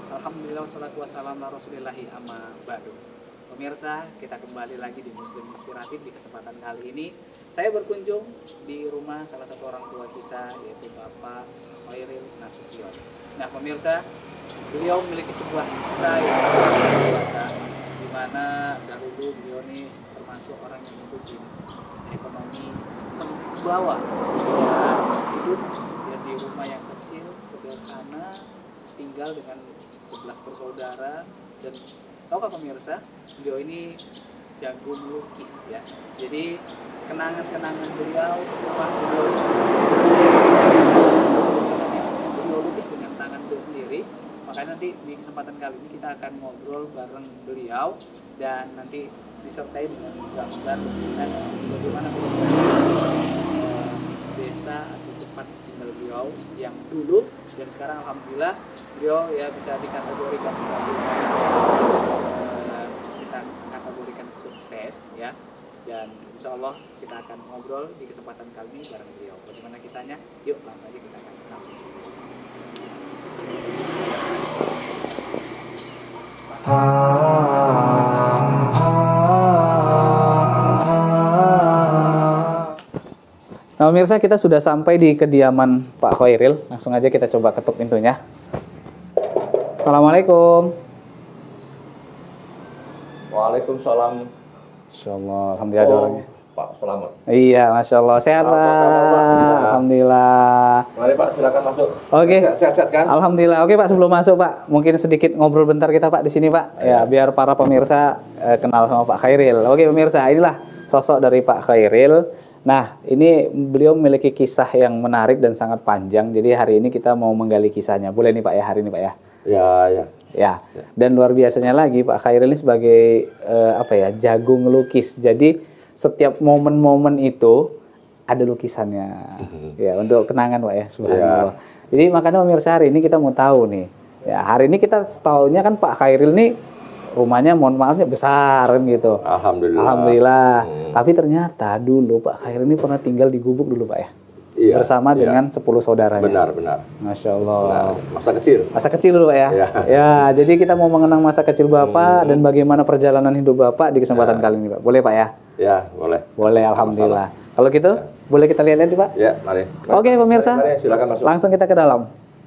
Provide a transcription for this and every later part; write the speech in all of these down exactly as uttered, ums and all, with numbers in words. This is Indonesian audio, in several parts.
Alhamdulillah wassalatu wassalamu ala rasulillahi amma ba'du. Pemirsa, kita kembali lagi di Muslim Inspiratif. Di kesempatan kali ini saya berkunjung di rumah salah satu orang tua kita, yaitu Bapak Khairil Nasution. Nah pemirsa, beliau memiliki sebuah kisah yang sangat luar biasa, di mana dahulu beliau ini termasuk orang yang hidup di ekonomi bawah. Dia hidup dia di rumah yang kecil, sederhana, tinggal dengan sebelas bersaudara. Dan tahukah pemirsa, beliau ini jago melukis ya. Jadi kenangan-kenangan beliau, rumah beliau lukisan yang beliau lukis dengan tangan beliau sendiri. Makanya nanti di kesempatan kali ini kita akan ngobrol bareng beliau dan nanti disertai dengan gambar lukisan bagaimana eh, desa atau tempat tinggal beliau yang dulu dan sekarang alhamdulillah beliau ya bisa dikategorikan sebagai uh, kita kategorikan sukses ya. Dan insya Allah kita akan ngobrol di kesempatan kali ini bareng beliau. Bagaimana kisahnya? Yuk langsung aja kita akan langsung. Nah pemirsa, kita sudah sampai di kediaman Pak Khairil. Langsung aja kita coba ketuk pintunya. Assalamualaikum. Waalaikumsalam. Insyaallah, alhamdulillah ada Oh, orangnya. Pak, selamat. Iya, masya Allah, sehat Apa kabar, Pak? Pak. Ya. Alhamdulillah. Mari Pak, silakan masuk. Oke. Sehat-sehat kan? Alhamdulillah. Oke Pak, sebelum masuk Pak, mungkin sedikit ngobrol bentar kita Pak di sini Pak. Ya, biar para pemirsa eh, kenal sama Pak Khairil. Oke pemirsa, inilah sosok dari Pak Khairil. Nah, ini beliau memiliki kisah yang menarik dan sangat panjang. Jadi hari ini kita mau menggali kisahnya. Boleh nih Pak ya, hari ini Pak ya? Ya, ya. Ya. Dan luar biasanya lagi Pak Khairil ini sebagai eh, apa ya, jago ngelukis. Jadi setiap momen-momen itu ada lukisannya. Ya, untuk kenangan Pak ya, subhanallah. Ya. Jadi makanya pemirsa hari ini kita mau tahu nih. Ya, hari ini kita tahunya kan Pak Khairil nih rumahnya mohon maafnya besar kan gitu. Alhamdulillah. Alhamdulillah. Hmm. Tapi ternyata dulu Pak Khairil ini pernah tinggal di Gubuk dulu Pak ya. Iya, Bersama iya. dengan sepuluh saudaranya. Benar, benar. Masya Allah. Benar. Masa kecil. Masa kecil dulu Pak ya. Ya. Ya, jadi kita mau mengenang masa kecil Bapak dan bagaimana perjalanan hidup Bapak di kesempatan Ya. kali ini Pak. Boleh Pak ya? Ya, boleh. Boleh, alhamdulillah. Kalau gitu, boleh kita lihat-lihat Pak? Ya, mari. Oke pemirsa, Mari, mari, silakan masuk. langsung kita ke dalam.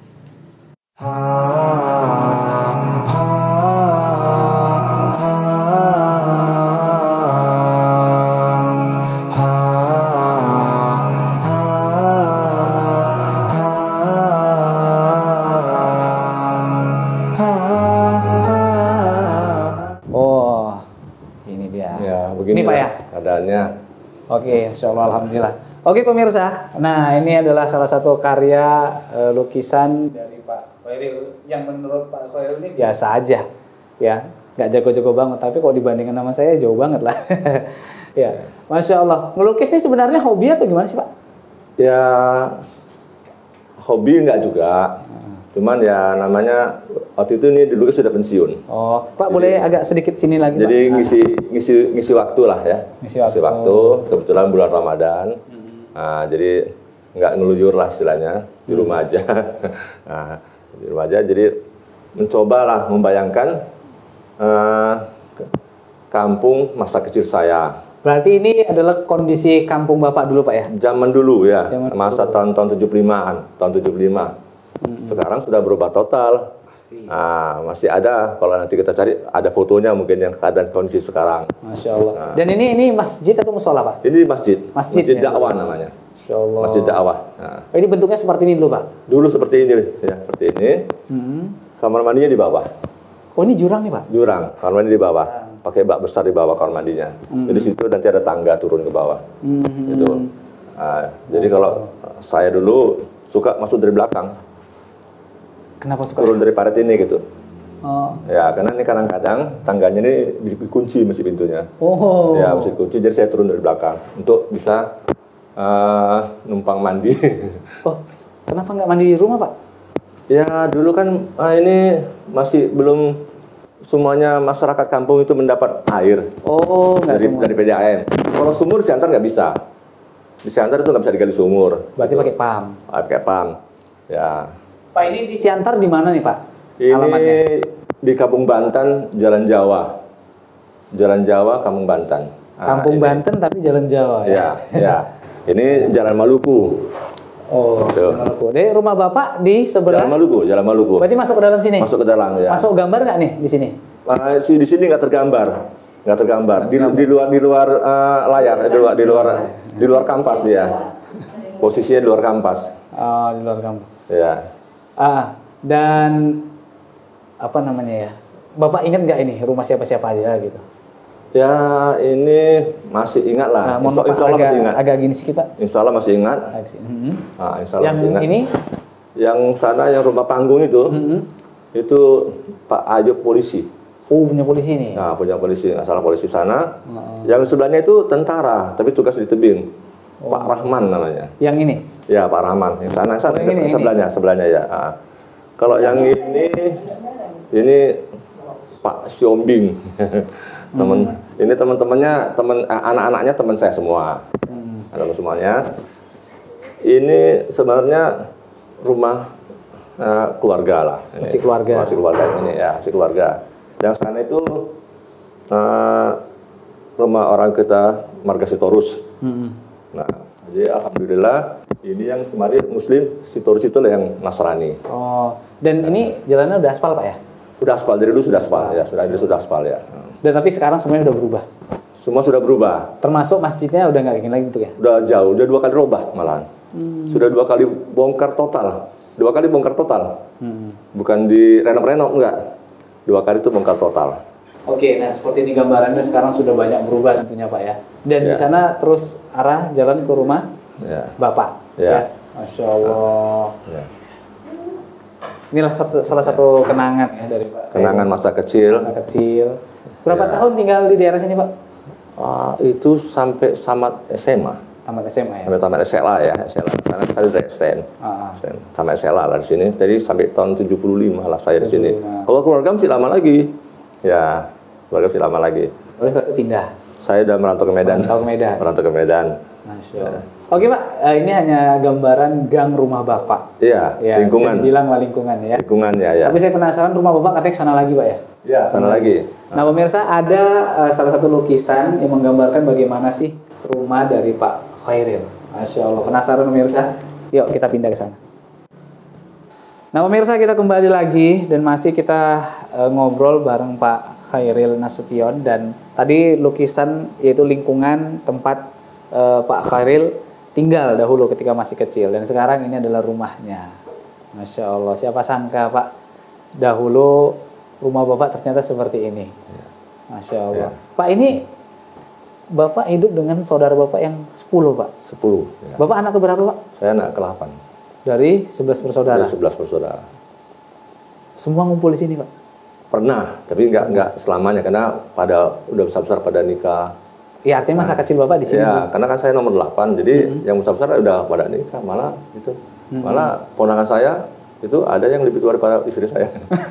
Oh, ini dia. Ya, begini Ini Pak ya? Keadaannya. Oke, insya Allah, alhamdulillah. Oke pemirsa, nah ini adalah salah satu karya eh, lukisan dari Pak Khairil yang menurut Pak Khairil ini biasa aja, ya, nggak jago-jago banget. Tapi kalau dibandingkan sama saya jauh banget lah. Ya, masya Allah. Ngelukis ini sebenarnya hobi atau gimana sih Pak? Ya, hobi enggak juga. Cuman ya namanya waktu itu nih dulu sudah pensiun. Oh, Pak boleh agak sedikit sini lagi Jadi Pak? ngisi ngisi ngisi waktu lah ya. Ngisi waktu. waktu. Kebetulan bulan Ramadan. Nah, jadi nggak ngeluyur lah istilahnya di rumah aja. Nah, di rumah aja. Jadi mencobalah membayangkan eh, kampung masa kecil saya. Berarti ini adalah kondisi kampung Bapak dulu Pak ya? Zaman dulu ya, Zaman masa tahun-tahun tujuh puluh limaan, tahun tujuh puluh lima. Sekarang sudah berubah total. Pasti. Nah, masih ada, kalau nanti kita cari, ada fotonya mungkin yang keadaan kondisi sekarang. Masya Allah. Dan ini ini masjid atau musola Pak? Ini masjid, Masjid, masjid ya? dakwah namanya. Masya Allah. Masjid dakwah. Nah, Oh, ini bentuknya seperti ini dulu Pak? dulu seperti ini, ya, seperti ini. Hmm. Kamar mandinya di bawah, Oh ini jurang nih Pak? jurang. Kamar mandi di bawah, pakai bak besar di bawah kamar mandinya. Jadi situ nanti ada tangga turun ke bawah. Hmm. Gitu. Nah, jadi kalau saya dulu suka masuk dari belakang, Kenapa suka? turun dari parit ini gitu. Oh. Ya, karena ini kadang-kadang tangganya ini dikunci masih pintunya. Oh. Ya, masih dikunci. Jadi saya turun dari belakang untuk bisa uh, numpang mandi. Oh, kenapa nggak mandi di rumah Pak? Ya, dulu kan uh, ini masih belum semuanya masyarakat kampung itu mendapat air Oh, nggak dari, semua. dari P D A M. Kalau sumur di Siantar nggak bisa. Di Siantar itu nggak bisa digali sumur. Berarti pakai pam. Ah, pakai pam. Ya, Pak ini di Siantar di mana nih Pak? Ini alamatnya? di Kampung Banten, Jalan Jawa. Jalan Jawa, Kampung Banten. Nah, Kampung ini. Banten tapi Jalan Jawa ya. Ya, ya. Ini Jalan Maluku. Oh, Tuh. Jalan Maluku. Jadi rumah Bapak di sebelah. Jalan Maluku, Jalan Maluku. Berarti masuk ke dalam sini? Masuk ke dalam ya. Masuk gambar nggak nih di sini? Uh, si di sini nggak tergambar, nggak tergambar. Di, di luar di luar uh, layar, di luar di luar di luar kampas dia. Posisinya di luar kampas. Oh, di luar gambar. Ya. Ah, dan apa namanya ya? Bapak ingat nggak ini rumah siapa-siapa aja gitu? Ya ini masih ingat lah. Nah, mohon Insya, maaf insya Allah agak, masih ingat. agak gini sedikit Pak. Insya Allah masih ingat. Hmm. Nah, insya Allah Yang masih ingat. ini? Yang sana yang rumah panggung itu, Hmm. itu Pak Ayub polisi. Oh, punya polisi nih. Nah, punya polisi, nggak salah polisi sana. Oh. Yang sebelahnya itu tentara, tapi tugas di tebing. Oh. Pak Rahman namanya. Yang ini? Ya Pak Rahman. Yang sana, sana Oh, yang ini, sebelahnya, ini. sebelahnya ya. Nah. Kalau yang ini, ini Pak Siombing. Temen, hmm. Ini teman-temannya, teman eh, anak-anaknya teman saya semua. Hmm. Teman semuanya. Ini sebenarnya rumah uh, keluarga lah. Ini. Masih keluarga. Masih keluarga ini ya, masih keluarga. Yang sana itu uh, rumah orang kita marga Sitorus. Hmm. Nah, jadi alhamdulillah ini yang kemarin Muslim Sitorus itu lah yang Nasrani. Oh, dan nah. Ini jalannya udah aspal Pak ya? Udah aspal, dari dulu sudah aspal ya, sudah sudah aspal ya. Dan tapi sekarang semuanya udah berubah. Semua sudah berubah. Termasuk masjidnya udah nggak gini lagi gitu ya? Udah jauh, udah dua kali robah malahan. Hmm. Sudah dua kali bongkar total. Dua kali bongkar total. Hmm. Bukan di renov-renov enggak. Dua kali itu bongkar total. Oke, nah seperti ini gambarannya sekarang sudah banyak berubah tentunya Pak ya. Dan ya. Di sana terus arah jalan ke rumah ya. Bapak. Ya. Ya. Masya Allah. Ya. Inilah satu, salah satu kenangan ya dari Pak. Kenangan masa kecil. Masa kecil. Berapa ya. tahun tinggal di daerah sini Pak? Uh, itu sampai tamat S M A. Tamat S M A ya? Sampai tamat S L A ya, S L A. Karena saya dari S T N. Ah. Tamat S L A lah di sini. Jadi sampai tahun tujuh puluh lima lah saya di sini. Kalau keluarga masih lama lagi. Ya, keluarga masih lama lagi. Terus pindah? Saya udah merantau ke Medan. Merantau ke Medan. Merantau ke Medan. Masya Allah. Ya. Oke Pak, ini hanya gambaran gang rumah Bapak. Iya, ya, lingkungan. Bisa bilang lah lingkungan ya. Lingkungan ya, ya. Tapi saya penasaran rumah Bapak katanya sana lagi Pak ya? Iya, sana hmm. lagi. Nah pemirsa, ada uh, salah satu lukisan yang menggambarkan bagaimana sih rumah dari Pak Khairil. Masya Allah, penasaran pemirsa? Yuk kita pindah ke sana. Nah pemirsa, kita kembali lagi dan masih kita uh, ngobrol bareng Pak Khairil Nasution. Dan tadi lukisan yaitu lingkungan tempat uh, Pak Khairil tinggal dahulu ketika masih kecil, dan sekarang ini adalah rumahnya. Masya Allah, siapa sangka Pak, dahulu rumah Bapak ternyata seperti ini. Masya Allah. Ya. Pak, ini Bapak hidup dengan saudara Bapak yang sepuluh Pak? Sepuluh. Ya. Bapak anak keberapa Pak? Saya anak ke delapan. Dari sebelas bersaudara? Dari sebelas bersaudara. Semua ngumpul di sini Pak? Pernah, tapi nggak nggak selamanya, karena pada udah besar-besar pada nikah. Iya, artinya masa nah, kecil Bapak di sini. Iya, karena kan saya nomor delapan, jadi mm-hmm. yang besar-besar udah pada nikah, malah gitu. Mm-hmm. Malah ponakan saya itu ada yang lebih tua daripada istri saya.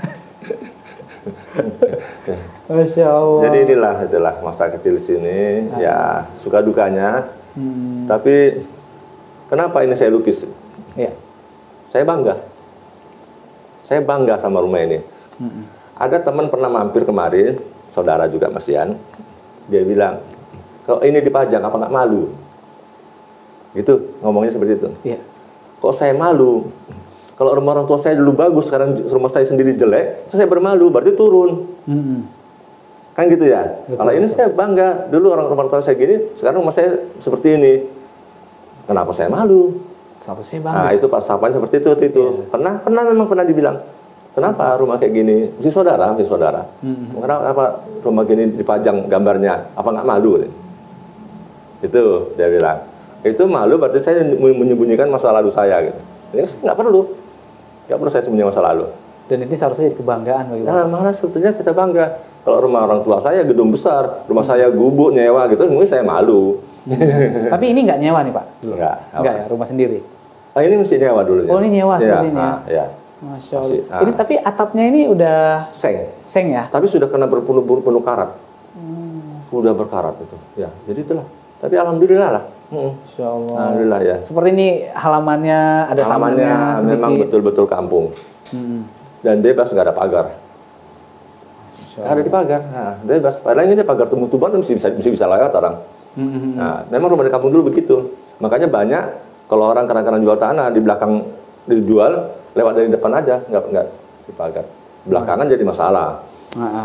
Masya Allah. Jadi inilah itulah masa kecil di sini, ah. ya suka dukanya. Hmm. Tapi kenapa ini saya lukis? Ya. Saya bangga. Saya bangga sama rumah ini. Hmm. Ada teman pernah mampir kemarin, saudara juga Masian, dia bilang, kalau ini dipajang apa nggak malu? Gitu, ngomongnya seperti itu. Ya. Kok saya malu? Kalau rumah orang tua saya dulu bagus, sekarang rumah saya sendiri jelek, saya bermalu, berarti turun. Hmm. Kan gitu ya? Betul, kalau ini betul. Saya bangga, dulu orang rumah tua saya gini, sekarang rumah saya seperti ini. Kenapa saya malu? Sampai saya bangga. Nah itu Pak sapanya seperti itu, seperti itu. Ya. Pernah, pernah memang pernah dibilang, kenapa rumah kayak gini? Mesti saudara, mesti saudara. Hmm. Kenapa rumah gini dipajang gambarnya? Apa nggak malu? Itu dia bilang. Itu malu berarti saya menyembunyikan masa lalu saya gitu. Ini nggak perlu. Nggak perlu saya sembunyi masa lalu. Dan ini seharusnya jadi kebanggaan bagi Nah, malah sebetulnya kita bangga. Kalau rumah orang tua saya gedung besar, rumah hmm. saya gubuk nyewa gitu, mungkin saya malu. Tapi ini nggak nyewa nih Pak? Enggak. Enggak ya, rumah sendiri? Ah, ini mesti nyewa dulu. Oh, ini nyewa ya, seperti ini ya? Ah, ya. Masya Allah. Masih, ah. Ini tapi atapnya ini udah... Seng. Seng ya? Tapi sudah kena berpenuh-penuh karat. Hmm. Sudah berkarat itu. Ya, jadi itulah. Tapi alhamdulillah lah. Hmm. Masya Allah. Alhamdulillah ya. Seperti ini halamannya, ada halamannya memang betul-betul kampung. Hmm. dan bebas, nggak ada pagar. Nggak ada di pagar, nah, bebas. Padahal ini pagar tumbuh-tumbuhan masih bisa, masih bisa lewat orang. Mm-hmm. Nah, memang rumah di kampung dulu begitu. Makanya banyak kalau orang kadang-kadang jual tanah di belakang dijual lewat dari depan aja, nggak nggak di pagar. Belakangan hmm. jadi masalah. Nah,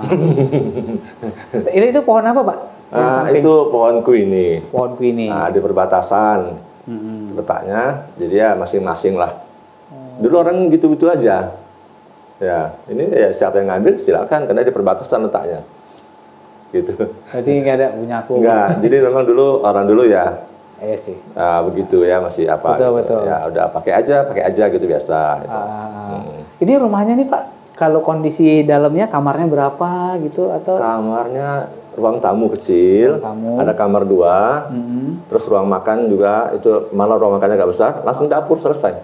ini itu pohon apa, Pak? Nah, itu pohon kuini. Pohon kuini. Nah, di perbatasan hmm. letaknya, jadi ya masing-masing lah. Hmm. Dulu orang gitu-gitu aja. Ya, ini ya siapa yang ngambil silakan karena di perbatasan letaknya. Gitu. Jadi nggak ada punya aku. Enggak, jadi memang dulu orang dulu ya. Iya sih. Nah, begitu ya masih apa? Betul, gitu. betul. Ya udah pakai aja, pakai aja gitu biasa. Gitu. Ah. Hmm. Ini rumahnya nih Pak. Kalau kondisi dalamnya kamarnya berapa gitu atau? Kamarnya ruang tamu kecil, ruang tamu. Ada kamar dua, mm-hmm. terus ruang makan juga itu malah ruang makannya nggak besar, langsung dapur selesai.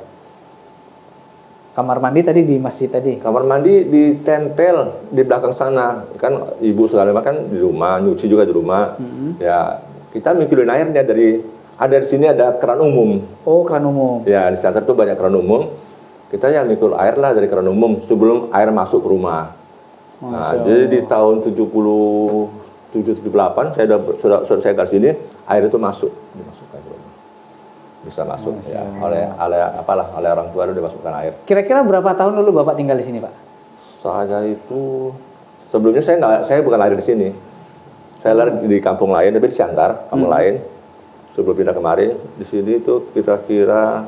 Kamar mandi tadi di masjid tadi? Kamar mandi ditempel di belakang sana, kan ibu segala makan di rumah, nyuci juga di rumah. Mm-hmm. Ya kita mikirin airnya dari ada di sini ada keran umum. Oh keran umum. Ya di sekitar itu banyak keran umum. Kita yang mikul air lah dari keran umum sebelum air masuk ke rumah. Nah, jadi di tahun tujuh puluh tujuh tujuh puluh delapan saya sudah sudah, sudah saya ke sini air itu masuk dimasukkan ke rumah. Bisa masuk Masya. Ya oleh oleh apalah oleh orang tua itu dimasukkan air. Kira-kira berapa tahun dulu Bapak tinggal di sini, Pak? Saya itu sebelumnya saya nggak saya bukan lahir di sini. Saya lahir di kampung lain tapi di Siantar, kampung hmm. lain. Sebelum pindah kemari di sini itu kira-kira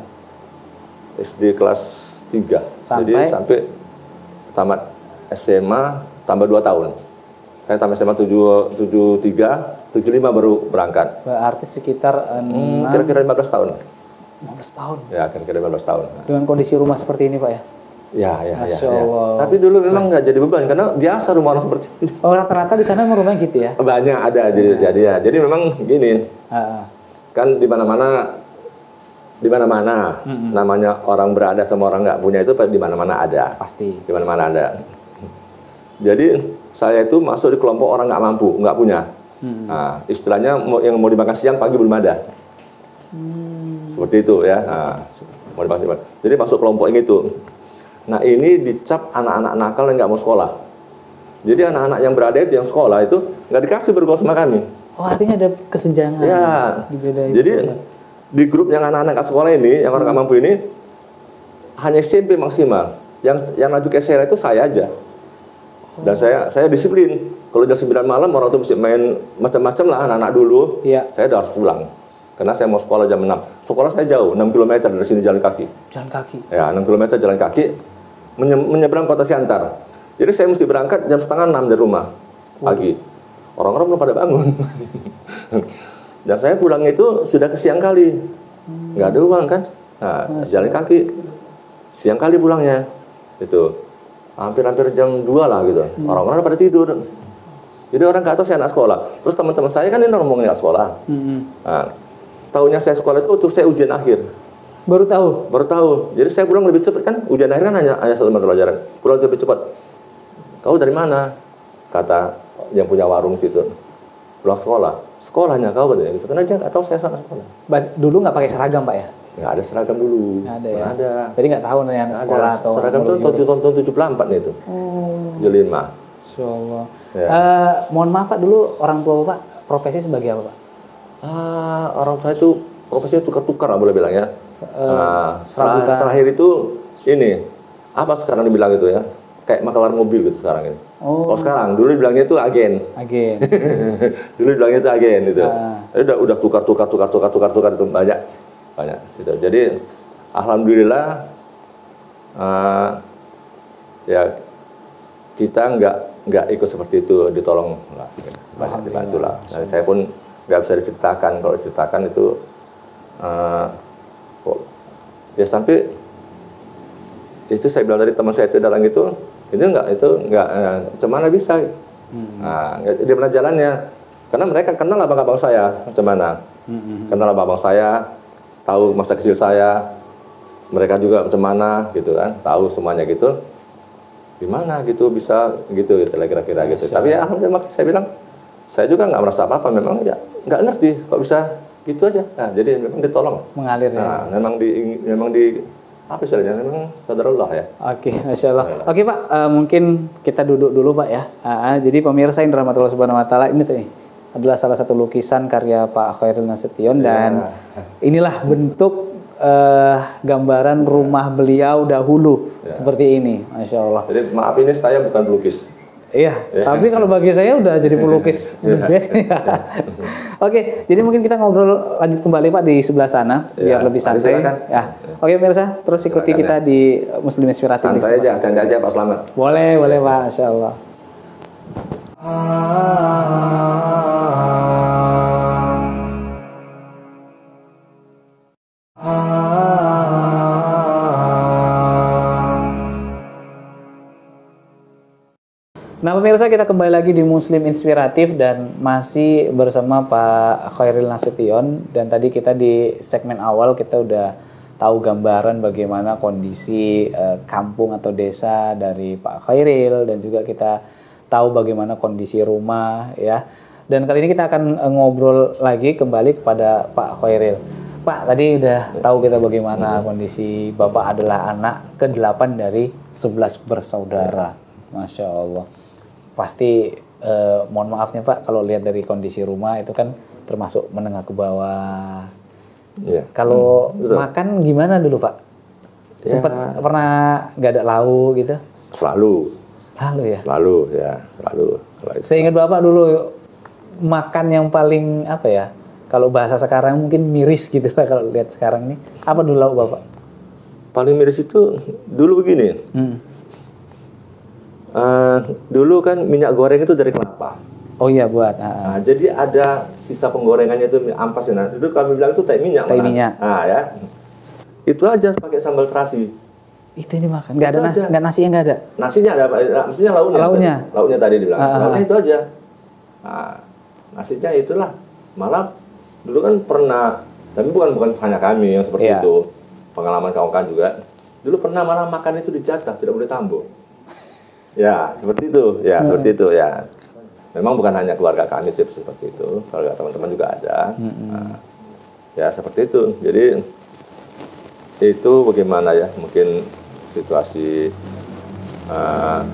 S D kelas tiga. Sampai? Jadi sampai tamat S M A tambah dua tahun. Saya tamat S M A tujuh puluh tiga, tujuh puluh lima baru berangkat. Berarti sekitar hmm, kira-kira lima belas tahun. lima belas tahun? Ya, kira-kira lima belas tahun. Dengan kondisi rumah seperti ini Pak ya? Ya, ya, ya, ya. Tapi dulu memang nggak jadi beban karena biasa rumah orang seperti ini. Oh, rata-rata di sana rumahnya gitu ya? Banyak ada jadi nah. jadi ya. Jadi memang gini. Uh-uh. Kan di mana-mana di mana-mana mm-hmm. namanya orang berada sama orang nggak punya itu di mana-mana ada. Pasti. Di mana-mana ada. Jadi saya itu masuk di kelompok orang nggak mampu, nggak punya. Mm-hmm. Nah, istilahnya yang mau dimakan siang pagi belum ada. Mm. Seperti itu ya. Nah, mau dimakan siang. Jadi masuk kelompok yang itu. Nah ini dicap anak-anak nakal yang nggak mau sekolah. Jadi anak-anak yang berada itu yang sekolah itu nggak dikasih bergaul sama kami. Oh artinya ada kesenjangan. Ya. Jadi itu. Di grup yang anak-anak nggak sekolah ini, yang orang nggak hmm. mampu ini hanya S M P maksimal. Yang yang maju ke S M A itu saya aja. Dan oh. saya saya disiplin. Kalau jam sembilan malam orang tuh mesti main macam-macam lah anak-anak dulu. Iya. Saya udah harus pulang. Karena saya mau sekolah jam enam. Sekolah saya jauh, enam kilometer dari sini jalan kaki. Jalan kaki? Ya, enam kilometer jalan kaki. Menye menyeberang kota Siantar. Jadi saya mesti berangkat jam setengah enam dari rumah pagi. Orang-orang belum pada bangun. Dan saya pulang itu sudah ke siang kali. Nggak ada uang kan. Nah, jalan kaki. Siang kali pulangnya. Itu. Hampir-hampir jam dua lah gitu. Orang-orang pada tidur. Jadi orang nggak tahu saya anak sekolah. Terus teman-teman saya kan ini ngomongin nggak sekolah. Nah, tahunnya saya sekolah itu untuk saya ujian akhir. Baru tahu? Baru tahu. Jadi saya pulang lebih cepat kan. Ujian akhir kan hanya, hanya satu mata pelajaran. Pulang lebih cepat. Kau dari mana? Kata yang punya warung situ. Pulang sekolah. Sekolahnya kau katanya gitu. Karena dia nggak tahu saya sana sekolah. Dulu nggak pakai seragam Pak ya? Nggak ada seragam dulu. Nggak ada ya? Nggak ada. Jadi nggak tahu nih anak sekolah atau... Seragam itu tahun tujuh puluh empat nih itu. Oh. tujuh puluh lima. Insyaallah. Ya. Uh, mohon maaf Pak, dulu orang tua Bapak profesi sebagai apa Pak? Ah, orang tua itu profesinya tukar-tukar lah boleh bilang ya. Uh, nah, ter terakhir itu ini, apa sekarang dibilang itu ya? Kayak makelar mobil gitu sekarang ini. Oh. Kalau sekarang, dulu dibilangnya itu agen. Agen. Dulu dibilangnya itu agen gitu. Uh. Jadi udah udah tukar tukar tukar tukar tukar tukar itu banyak banyak gitu. Jadi alhamdulillah uh, ya kita nggak nggak ikut seperti itu, ditolong lah, banyak dibantu lah. Nah, saya pun nggak bisa diceritakan. Kalau diceritakan itu uh, kok ya sampai itu saya bilang tadi teman saya itu dalang itu itu enggak itu enggak eh, macam mana bisa hmm. Nah di mana jalannya karena mereka kenal abang-abang saya macam mana hmm. Kenal abang-abang saya, tahu masa kecil saya, mereka juga macam mana gitu kan, tahu semuanya gitu gimana gitu bisa gitu gitu kira-kira gitu. Tapi ya alhamdulillah saya bilang saya juga nggak merasa apa-apa, memang ya nggak ngerti kok bisa gitu aja. Nah jadi memang ditolong mengalir ya. Nah, memang di memang di apa istilahnya, memang qadarullah ya. Oke, Masya Allah. Oke Pak, uh, mungkin kita duduk dulu Pak ya. Uh, jadi pemirsa yang dirahmati Allah Subhanahu Wa Taala, ini tuh nih adalah salah satu lukisan karya Pak Khairil Nasution dan ya. Inilah bentuk uh, gambaran rumah beliau dahulu ya. Seperti ini, Masya Allah. Jadi maaf ini saya bukan pelukis. Iya, ya. Tapi kalau bagi saya udah jadi pelukis biasa. Ya. Oke, jadi mungkin kita ngobrol lanjut kembali Pak di sebelah sana ya, biar lebih santai. Ya. Oke pemirsa, terus ikuti silakan, kita ya. Di Muslim Inspiratif. Santai aja, santai aja Pak Slamet. Boleh, boleh Pak, Masya Allah. Nah pemirsa, kita kembali lagi di Muslim Inspiratif dan masih bersama Pak Khairil Nasution. Dan tadi kita di segmen awal kita udah tahu gambaran bagaimana kondisi eh, kampung atau desa dari Pak Khairil, dan juga kita tahu bagaimana kondisi rumah ya. Dan kali ini kita akan eh, ngobrol lagi kembali kepada Pak Khairil. Pak, tadi udah tahu kita bagaimana kondisi Bapak adalah anak kedelapan dari sebelas bersaudara. Masya Allah. Pasti eh, mohon maafnya Pak kalau lihat dari kondisi rumah itu kan termasuk menengah ke bawah. Ya. Kalau hmm, makan gimana dulu Pak? Ya. Sempat pernah nggak ada lauk gitu? Selalu. Selalu ya? Selalu ya, selalu. Saya ingat Bapak dulu makan yang paling apa ya? Kalau bahasa sekarang mungkin miris gitu lah kalau lihat sekarang nih. Apa dulu lauk Bapak? Paling miris itu dulu begini. Hmm. Uh, dulu kan minyak goreng itu dari kelapa. Oh iya buat. Uh, nah, jadi ada sisa penggorengannya itu ampas ya. Nah, dulu kami bilang itu teh minyak. Teh minyak. Nah ya, itu aja pakai sambal terasi. Itu ini makan. Nggak ada nasi, nggak nasinya nggak ada. Nasinya ada, maksudnya lauknya. Lauknya. Tadi, lauknya tadi dibilang. Uh, lauknya itu aja. Nah, nasinya itulah. Malah dulu kan pernah, tapi bukan bukan hanya kami yang seperti yeah. itu. Pengalaman kawan-kawan juga. Dulu pernah malah makan itu dijatah, tidak boleh tambah. Ya, seperti itu. Ya, hmm. seperti itu ya. Memang bukan hanya keluarga kami sih seperti itu. Keluarga teman-teman juga ada. Hmm. Nah, ya, seperti itu. Jadi itu bagaimana ya? Mungkin situasi uh,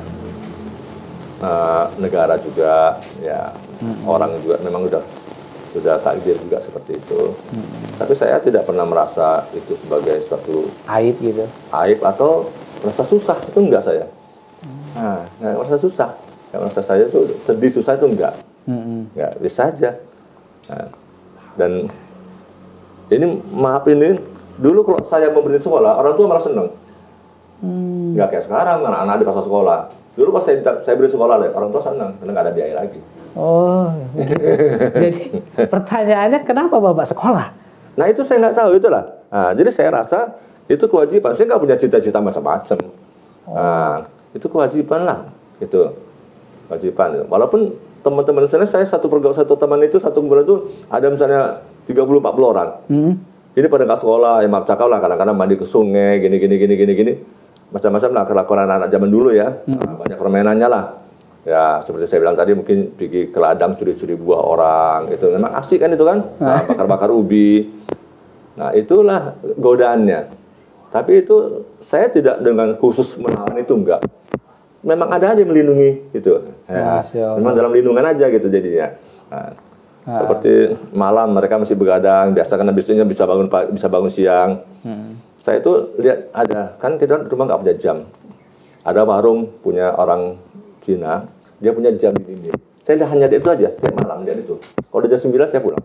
uh, negara juga ya. Hmm. Orang juga memang udah sudah takdir juga seperti itu. Hmm. Tapi saya tidak pernah merasa itu sebagai suatu aib gitu. Aib atau merasa susah, itu enggak saya. Nah, nggak merasa susah, nggak merasa saya tuh sedih susah itu enggak, mm-hmm. nggak bisa aja. Nah, dan ini maaf ini dulu kalau saya mau berhenti sekolah orang tua malah seneng, mm. nggak kayak sekarang anak-anak dipaksa sekolah. Dulu pas saya saya berhenti sekolah orang tua seneng karena nggak ada biaya lagi. Oh, jadi pertanyaannya kenapa Bapak sekolah? Nah itu saya nggak tahu itulah. Nah, jadi saya rasa itu kewajiban. Saya nggak punya cita-cita macam-macam. Oh. Nah, itu kewajiban lah, itu kewajiban. Walaupun teman-teman saya, saya satu pergaulan satu teman itu satu bulan itu ada misalnya tiga puluh empat puluh orang. Hmm. Ini pada nggak sekolah, ya maaf cakap lah, kadang-kadang mandi ke sungai, gini gini gini gini gini, macam-macam lah kelakuan anak-anak zaman dulu ya. Hmm. Nah, banyak permainannya lah. Ya seperti saya bilang tadi mungkin pergi ke ladang curi-curi buah orang, itu memang asik kan itu kan, nah, bakar-bakar ubi. Nah itulah godaannya. Tapi itu saya tidak dengan khusus melawan itu enggak. Memang ada aja melindungi gitu. Ya, memang dalam lindungan aja gitu jadinya. Nah, ah. Seperti malam mereka masih begadang, biasa karena biasanya bisa bangun bisa bangun siang. Hmm. Saya itu lihat ada kan kita rumah nggak punya jam. Ada warung punya orang Cina, dia punya jam di dinding. Saya lihat hanya itu aja, tiap malam dia itu. Kalau udah jam sembilan saya pulang.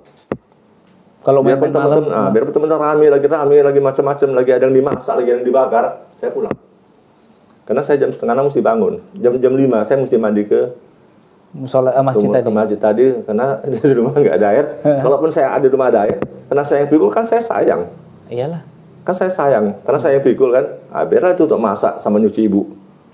Kalau biar teman-teman, nah, biar teman-teman rame lagi rame lagi macam-macam, lagi ada yang dimasak, lagi ada yang dibakar, saya pulang. Karena saya jam setengah enam mesti bangun, jam jam lima saya mesti mandi ke musola uh, masjid tadi. Ke masjid tadi, karena di rumah nggak ada air. Kalaupun saya ada di rumah ada air, karena saya yang pikul kan saya sayang. Iyalah. Kan saya sayang, karena saya yang pikul kan. Ah, biarlah itu untuk masak sama nyuci ibu.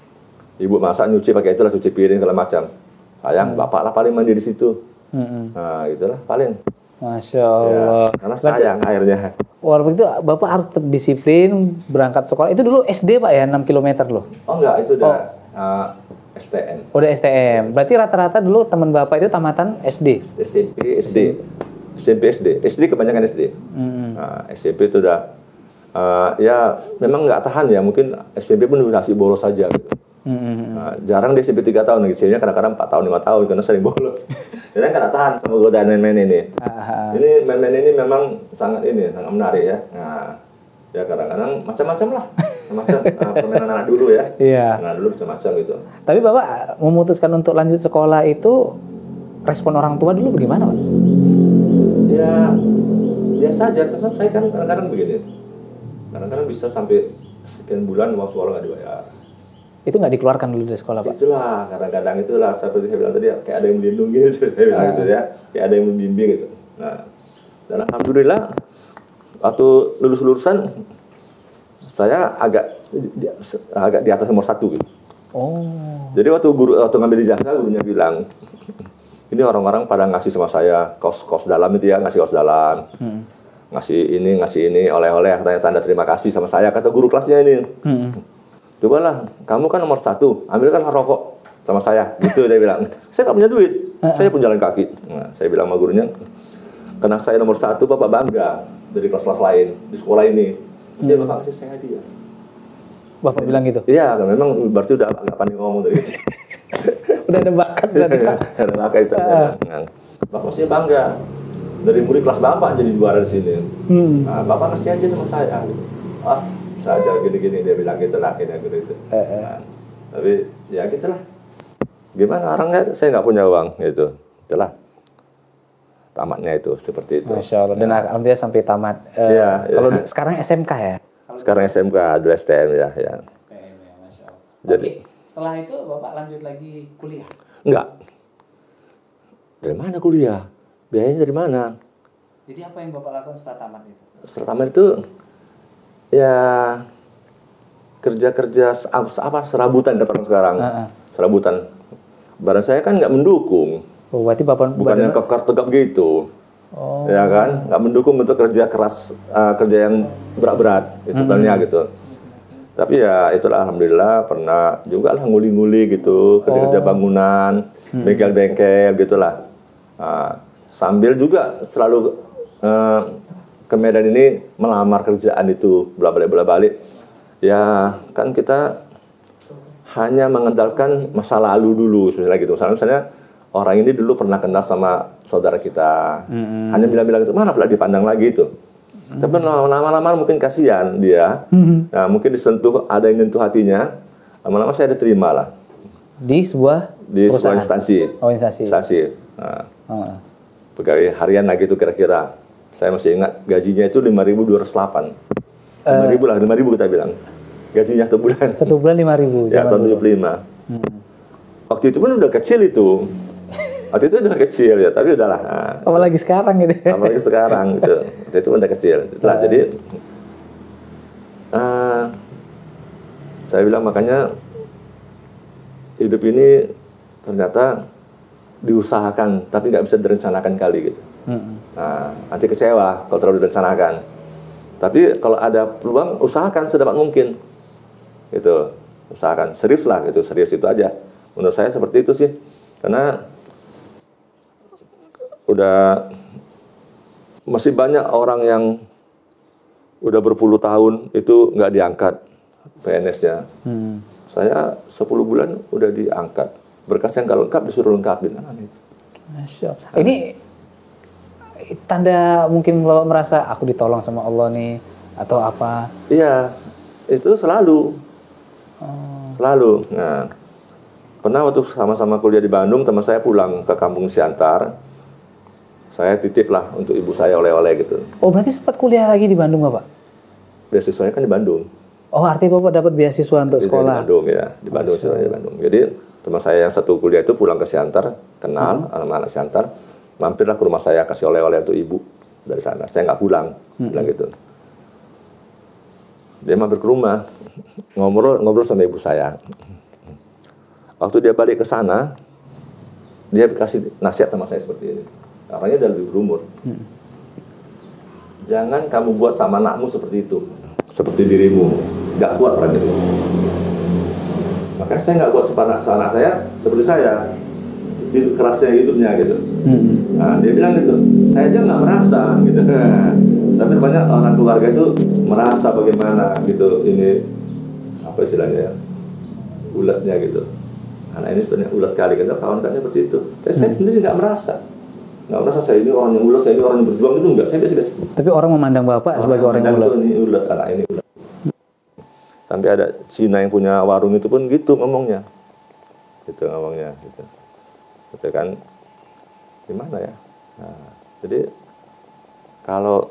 Ibu masak nyuci pakai itulah cuci piring segala macam. Sayang, hmm. bapak lah paling mandi di situ. Hmm. Nah, itulah paling. Masya Allah. Ya, karena sayang Berarti, airnya. Walaupun itu Bapak harus tetap disiplin berangkat sekolah. Itu dulu S D Pak ya, enam kilometer loh? Oh enggak, itu udah oh. uh, S T M. Udah S T M. Berarti rata-rata dulu teman Bapak itu tamatan S D? S M P, S D. S M P, S D. S D kebanyakan S D. Mm-hmm. Nah, S M P itu udah uh, ya memang nggak tahan ya, mungkin S M P pun masih bolos saja gitu. Hmm. Nah, jarang dia S M P tiga tahun, gitu. Kadang-kadang empat tahun, lima tahun karena sering bolos. Jadi nggak tahan sama godaan main-main ini. Ah. Ini main-main ini memang sangat ini, sangat menarik ya. Nah, ya kadang-kadang macam-macam lah, macam uh, permainan anak dulu ya. Iya. Anak dulu macam-macam gitu. Tapi Bapak memutuskan untuk lanjut sekolah itu, respon orang tua dulu bagaimana, Pak? Ya biasa aja, terus saya kan kadang-kadang begini. Kadang-kadang bisa sampai sekian bulan uang sekolah nggak dibayar. Itu nggak dikeluarkan dulu dari sekolah, Pak? Itulah, kadang-kadang itulah seperti saya bilang tadi, kayak ada yang melindungi gitu, saya bilang gitu ya, kayak ada yang membimbing gitu. Nah, dan alhamdulillah waktu lulus-lulusan saya agak di, agak di atas nomor satu gitu. Oh. Jadi waktu guru waktu ngambil ijazah, gurunya bilang, ini orang-orang pada ngasih sama saya kos-kos dalam itu ya, ngasih kos dalam, hmm. ngasih ini, ngasih ini, oleh-oleh, katanya tanda terima kasih sama saya, kata guru kelasnya ini. Hmm. Cobalah, kamu kan nomor satu, ambilkan rokok sama saya, gitu dia bilang. Saya nggak punya duit, uh-uh. saya pun jalan kaki. Nah, saya bilang sama gurunya, karena saya nomor satu, bapak bangga dari kelas-kelas lain di sekolah ini. Saya hmm. bapak kasih saya hadiah. Bapak saya bilang gitu? Iya, memang berarti udah nggak pandai ngomong dari kecil. Udah ada bakat berarti. Ada bakat itu. Uh. Nah, bapak saya bangga dari murid kelas bapak jadi juara di sini. Hmm. Nah, bapak kasih aja sama saya. Ah. Saja gini-gini dia bilang gitu lah, gitu gitu. Eh, eh. Nah, tapi ya gitulah. Gimana orangnya? Saya nggak punya uang gitu. Itulah tamatnya itu seperti itu. Masya Allah. Dan nah. alhamdulillah sampai tamat. Uh, ya, kalau ya. sekarang S M K ya? Sekarang S M K, dulu S T M ya. ya. S T M ya, Masya Allah. Jadi oke, setelah itu Bapak lanjut lagi kuliah? Enggak. Dari mana kuliah? Biayanya dari mana? Jadi apa yang Bapak lakukan setelah tamat itu? Setelah tamat itu ya kerja-kerja apa serabutan kata orang sekarang. Uh-uh. Serabutan. Badan saya kan nggak mendukung. Oh, berarti Bapak bukan yang kekar tegap gitu. Oh. Ya kan? Nggak mendukung untuk kerja keras, uh, kerja yang berat-berat istilahnya mm-hmm. gitu. Tapi ya itulah alhamdulillah pernah juga lah nguli-nguli gitu, kerja-kerja bangunan, mm-hmm. bengkel-bengkel gitulah. Nah, sambil juga selalu uh, ke Medan ini melamar kerjaan itu bolak-balik-bolak-balik. Ya kan kita hanya mengandalkan masa lalu dulu misalnya gitu. Misalnya, misalnya orang ini dulu pernah kenal sama saudara kita. Mm-hmm. Hanya bilang-bilang itu mana pula dipandang lagi itu. Mm-hmm. Tapi lama-lama mungkin kasihan dia. Mm-hmm. Nah, mungkin disentuh, ada yang menyentuh hatinya. Lama-lama saya diterima lah. Di sebuah di sebuah instansi. Oh, instansi. Instansi. Nah, oh. Pegawai harian lagi itu kira-kira. Saya masih ingat gajinya itu lima ribu dua ratus delapan. lima ribu lah, lima ribu kita bilang. Gajinya satu bulan. Satu bulan lima ribu. Ya, tahun tujuh puluh lima. Hmm. Waktu itu pun udah kecil itu. Waktu itu udah kecil ya, tapi udahlah. Nah. Apalagi sekarang gitu. Apalagi sekarang gitu. Waktu itu udah kecil. Itulah, jadi uh, saya bilang makanya hidup ini ternyata diusahakan, tapi nggak bisa direncanakan kali gitu. Hmm. Nah, nanti kecewa kalau terlalu direncanakan. Tapi kalau ada peluang, usahakan sedapat mungkin. Gitu, usahakan. Serius lah, gitu. Serius itu aja. Menurut saya seperti itu sih. Karena udah masih banyak orang yang udah berpuluh tahun itu nggak diangkat P N S-nya. Hmm. Saya sepuluh bulan udah diangkat. Berkas yang nggak lengkap disuruh lengkapin. Masya Allah. Ini tanda mungkin Bapak merasa aku ditolong sama Allah nih atau apa? Iya, itu selalu, oh. selalu. Nah, pernah waktu sama-sama kuliah di Bandung, teman saya pulang ke kampung Siantar, saya titip lah untuk ibu saya oleh-oleh gitu. Oh, berarti sempat kuliah lagi di Bandung, Bapak? Beasiswanya kan di Bandung. Oh, artinya Bapak dapat beasiswa untuk sekolah? Di Bandung ya, di Bandung, oh, di Bandung. Jadi teman saya yang satu kuliah itu pulang ke Siantar, kenal hmm. anak-anak Siantar. Mampirlah ke rumah saya, kasih oleh-oleh untuk ibu dari sana. Saya nggak pulang, hmm. bilang gitu. Dia mampir ke rumah, ngobrol ngobrol sama ibu saya. Waktu dia balik ke sana, dia kasih nasihat sama saya seperti ini. Orangnya udah lebih berumur. Hmm. Jangan kamu buat sama anakmu seperti itu, seperti dirimu. Nggak kuat orang itu. Makanya saya nggak buat sama anak saya seperti saya. Kerasnya hidupnya gitu. Hmm. Nah, dia bilang gitu, saya aja nggak merasa gitu. tapi banyak orang keluarga itu merasa bagaimana gitu, ini apa istilahnya ya, ulatnya gitu. Anak ini sebenarnya ulat kali, kata kawan-kawannya seperti itu. Tapi saya sendiri nggak merasa, nggak merasa saya ini orang yang ulat, saya ini orang yang berjuang, itu enggak. Saya biasa-biasa. Tapi orang memandang Bapak orang sebagai orang yang ulat. Ini ulat, anak ini ulat. Sampai ada Cina yang punya warung itu pun gitu ngomongnya, gitu ngomongnya, gitu. Gitu kan, gimana ya? Nah, jadi kalau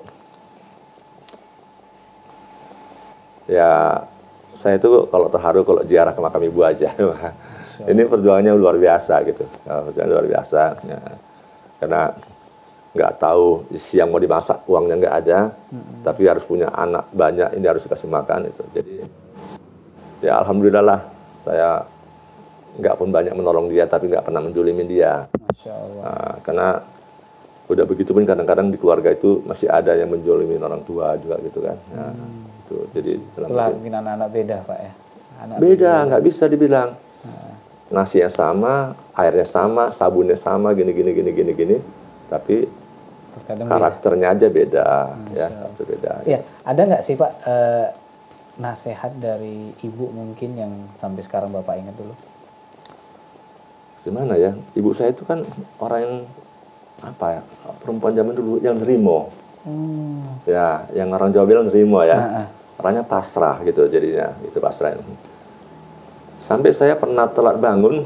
ya saya itu kalau terharu kalau ziarah ke makam ibu aja. Ini perjuangannya luar biasa gitu, perjuangan luar biasa. Ya. Karena nggak tahu siang mau dimasak, uangnya nggak ada, mm-hmm. tapi harus punya anak banyak, ini harus dikasih makan itu. Jadi ya alhamdulillah lah, saya nggak pun banyak menolong dia, tapi nggak pernah menjulimin dia. Masya Allah. Nah, karena udah begitu pun kadang-kadang di keluarga itu masih ada yang menjolimin orang tua juga gitu kan. Nah, hmm. itu jadi itulah mungkin anak-anak beda Pak ya. Anak beda, nggak bisa dibilang. Nah. Nasinya sama, airnya sama, sabunnya sama, gini gini gini gini gini, tapi terkadang karakternya beda. aja beda, Masya ya, itu beda. Ya, ada nggak sih Pak eh, nasihat dari ibu mungkin yang sampai sekarang Bapak ingat dulu? Gimana ya, ibu saya itu kan orang yang apa ya, perempuan zaman dulu yang nerimo, hmm. ya, yang orang Jawa bilang nerimo ya, nah, uh. orangnya pasrah gitu jadinya, itu pasrah. Sampai saya pernah telat bangun,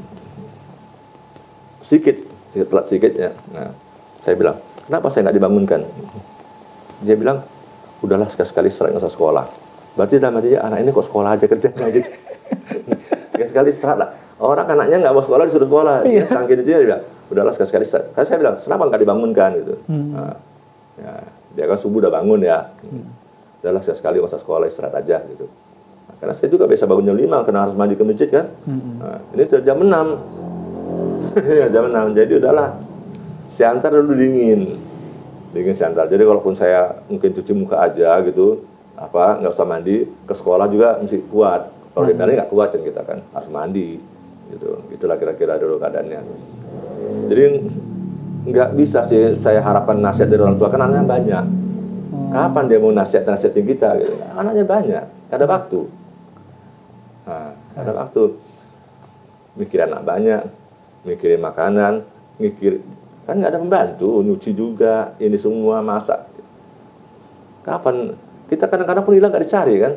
sedikit, sedikit telat sedikit ya. Nah, saya bilang, kenapa saya nggak dibangunkan? Dia bilang, udahlah sekali-sekali istirahat nggak usah sekolah. Berarti dalam hati dia, anak ini kok sekolah aja kerja gitu. Sekali-sekali istirahat lah. Orang anaknya nggak mau sekolah disuruh sekolah. Dia sangkin itu dia bilang, udahlah sekali-sekali istirahat. Karena saya bilang, kenapa nggak dibangunkan gitu? Hmm. Nah, ya, dia kan subuh udah bangun ya. Hmm. Udahlah sekali-sekali nggak usah sekolah, istirahat aja gitu. Nah, karena saya juga biasa bangun jam lima, karena harus mandi ke masjid kan. Hmm. Nah, ini sudah jam enam. jam enam, jadi udahlah. Siantar dulu dingin. Dingin siantar. Jadi kalaupun saya mungkin cuci muka aja gitu, apa nggak usah mandi, ke sekolah juga mesti kuat. Kalau di kali nggak kuat kan kita kan, harus mandi. Gitu. Itulah kira-kira dulu keadaannya. Jadi nggak bisa sih saya harapkan nasihat dari orang tua, kan anaknya banyak. Kapan dia mau nasihat-nasihatin kita? Gitu. Anaknya banyak, ada waktu. Nah, ada waktu. Mikir anak banyak, mikirin makanan, mikir kan nggak ada pembantu, nyuci juga, ini semua masak. Kapan? Kita kadang-kadang pun hilang nggak dicari kan?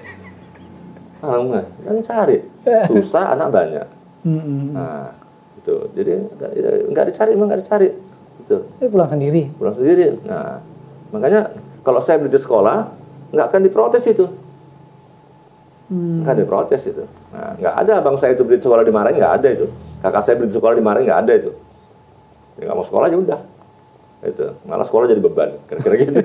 Kan cari, susah anak banyak. Nah, itu. Jadi nggak dicari, emang nggak dicari. Itu. Pulang sendiri. Pulang sendiri. Nah, makanya kalau saya beli di sekolah, nggak akan diprotes itu. Nggak hmm. diprotes itu. Nah, nggak ada abang saya itu beli di sekolah dimarahin, nggak ada itu. Kakak saya beli di sekolah dimarahin, nggak ada itu. Ya, nggak mau sekolah ya udah. Itu. Malah sekolah jadi beban. Kira-kira gitu.